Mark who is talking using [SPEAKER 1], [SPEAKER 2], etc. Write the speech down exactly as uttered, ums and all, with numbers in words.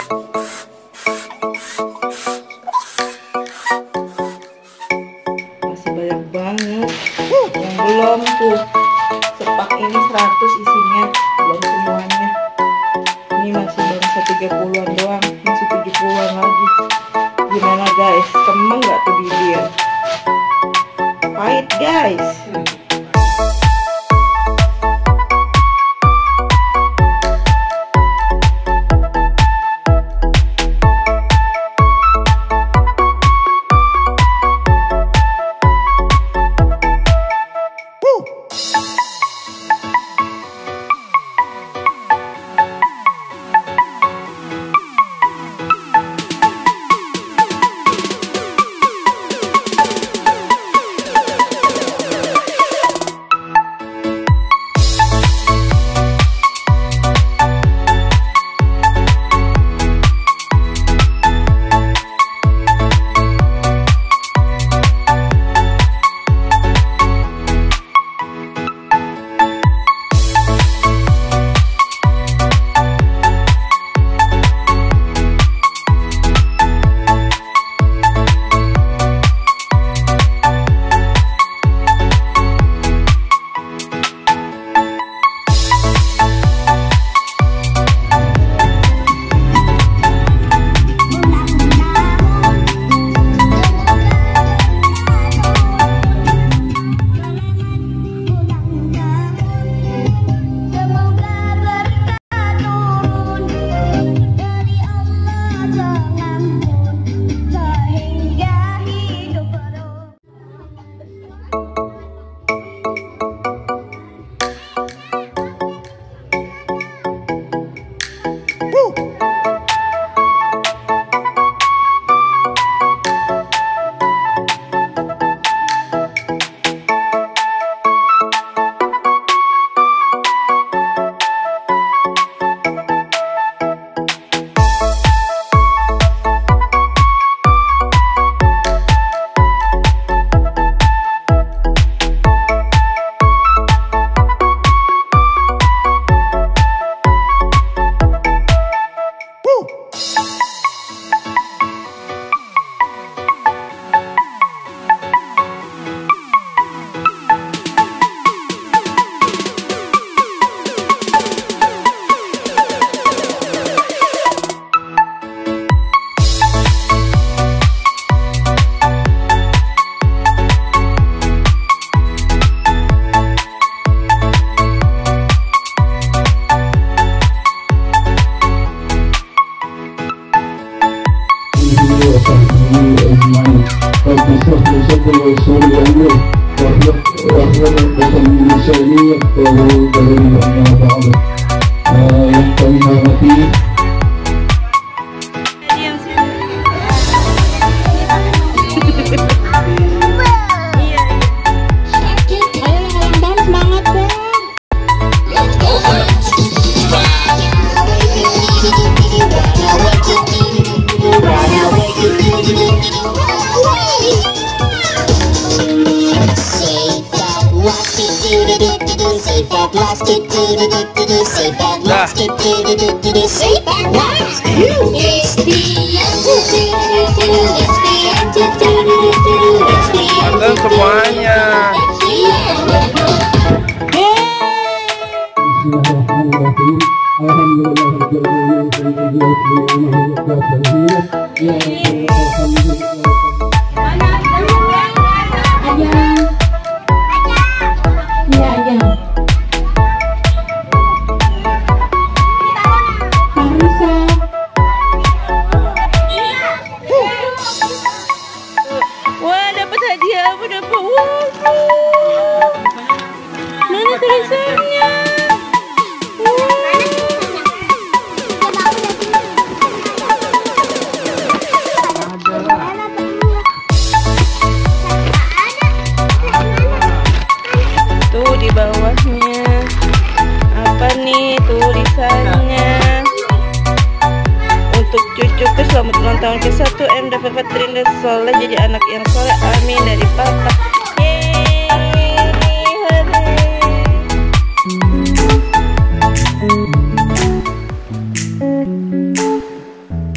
[SPEAKER 1] Masih banyak banget yang belum tuh. Sepak ini seratus isinya, belum semuanya. Ini masih baru tiga puluhan doang, masih tujuh puluhan lagi. Gimana guys, kemeng gak tuh bibir? Pahit guys.
[SPEAKER 2] Nonton semuanya.
[SPEAKER 1] Wah, dapat hadiah apa dapat? Wow, mana tulisannya? Tuh di bawahnya apa nih tulisannya? Untuk cucuku selamat ulang tahun ke satu M dapat Patrinda soleh jadi anak yang soleh, amin, dari papa. Yeay, hore.